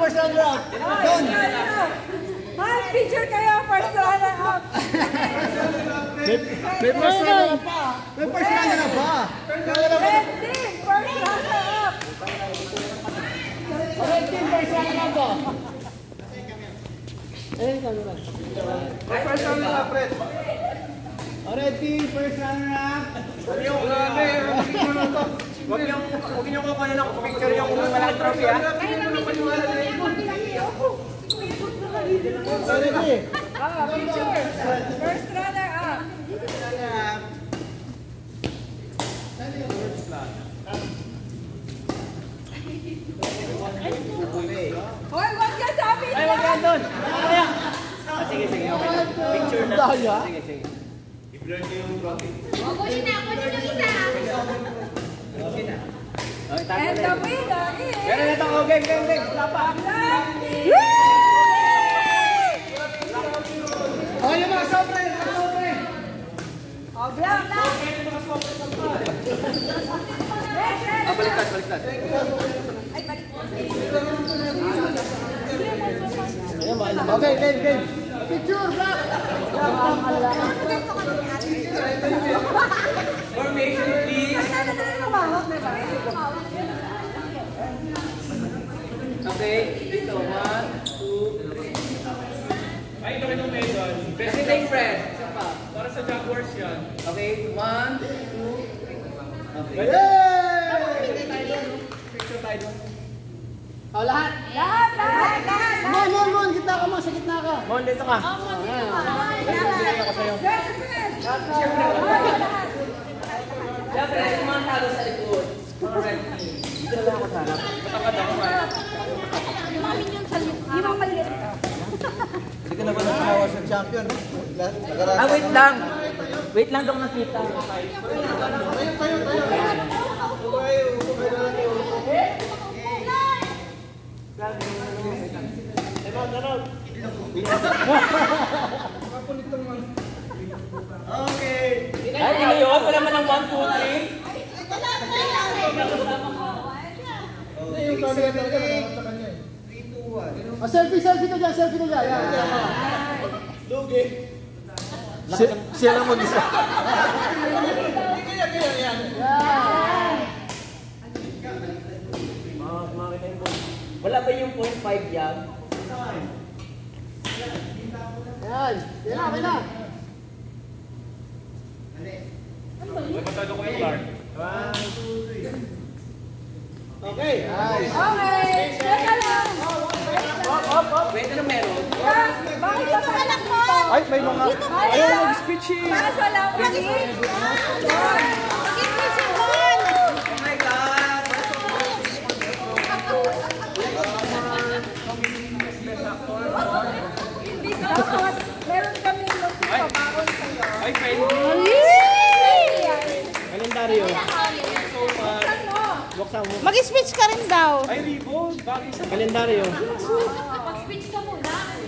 first runner-up. Doon. Mahal, picture kayo, first runner-up. May first runner-up pa. May first runner-up pa. Red team, first runner-up. Red team, first runner-up pa. First runner-up, Red. Red team, first runner-up. Huwag niyo kukunin ako picture yung malaking trophy, ha? Picture. First runner-up. Hoy, wag ka sabi na! Ay, wag yan doon! Kaya! Sige, sige. Picture na. Sige, sige. I-blur ko yung trophy. Kunin na yung isa. And the winner is... Meron na ito. Game. Wala pa. Oh, yung mga sobre. Oh, black. Baliktad. Okay, game. Picture, black. Formation, please. Okay, ito, 1, 2, 3. Ay, ito kayo medal. Visiting friend. Isa pa. Para sa Jaguars yan. Okay, 1, 2, 3. Okay. Picture tayo doon. Oh, lahat. Mon, gitna ka mo, sa gitna ka. Mon, dito ka. Bigay ako sa'yo. Siyempre, mga talo sa likod. Dito lang ako sana. Matakad ako man. Yung maliit ito. Hindi ka naman nakawa sa champion. Wait lang daw nakita. Okay. Ay, ngayon, wala man ng 1, 2, 3. Selfie ka dyan. Lugi. Siya lang mag-isa. Wala ba yung 0.5 yan? Yan. Okay na. Matado ko yung Clark. 1, 2, 3. Okay. Nice. Okay, teka lang. Wait, ano meron? Bakit ka pa lang mo? Ay, may mga... Ayaw mag-speech eh. Kaso lang, please. Oh my God! Because meron kami yung papaon sa'yo. Ay, friend. Kalendaryo. Mag-speech ka rin daw. Ay, ribbon. Bagay sa... Kalendaryo. Mag-speech ka muna.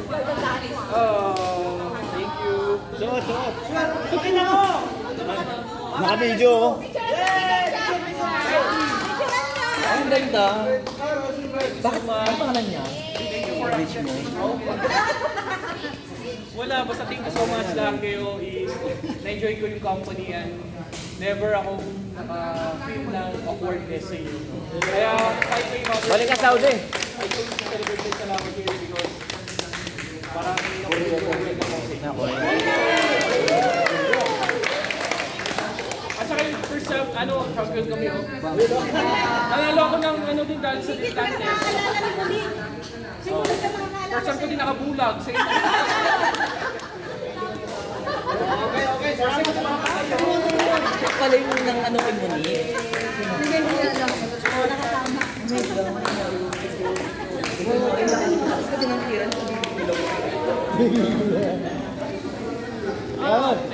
Oh, thank you. Suot. Sukin na mo! Naka-video oh. Ang ganda. Bakit ang pangalan niya? Wala, basta thank you so much lang kayo is na-enjoy ko yung company and never ako naka-feel ng awkwardness sa inyo. Kaya kahit kayo mga... Balik ka Saudi. I told you to celebrate this salamat here because parang hindi ako at saka yung first time, champion kami oh. Nanalo ako ng din dahil sa distance. First time ko din nakabulag. Okay. Check pala yung ng kay Monique. Hindi nila alam. Nakatama. Kasi nang kiran.